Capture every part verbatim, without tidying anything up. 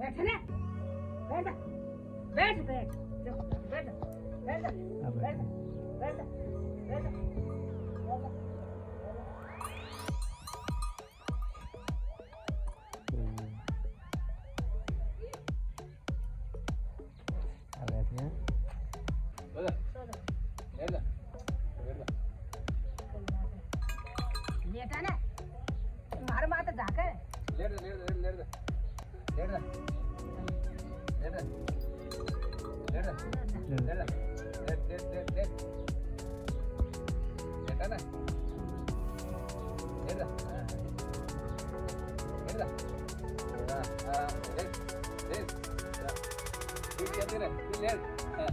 बैठ ना, बैठ बैठ बैठ देखो बैठ बैठ बैठ बैठ बैठ बैठ लेटा ना मार मात जाकर लेट लेट लेट लेट लेट लेट लेट लेट लेट लेट लेट लेटा ना लेट लेट हां हां लेट लेट ठीक है तेरे लेट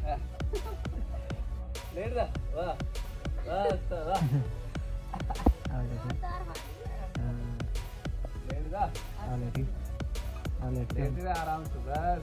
लेट दा वाह वाह वाह आराम से बस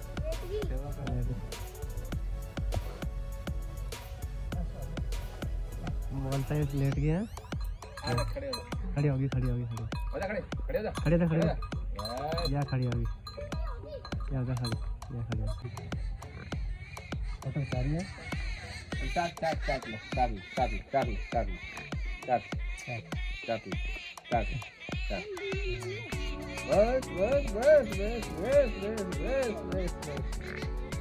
बोलता है लेट गया खड़े हो खड़ी होगी खड़ी होगी खड़ी हो जा खड़े खड़े हो जा खड़े थे खड़े यस या खड़ी होगी या जा खड़ी या खड़ी होगी फोटो सारी है स्टार्ट स्टार्ट स्टार्ट लो start start start start start start start start बस बस बस बस बस बस बस बस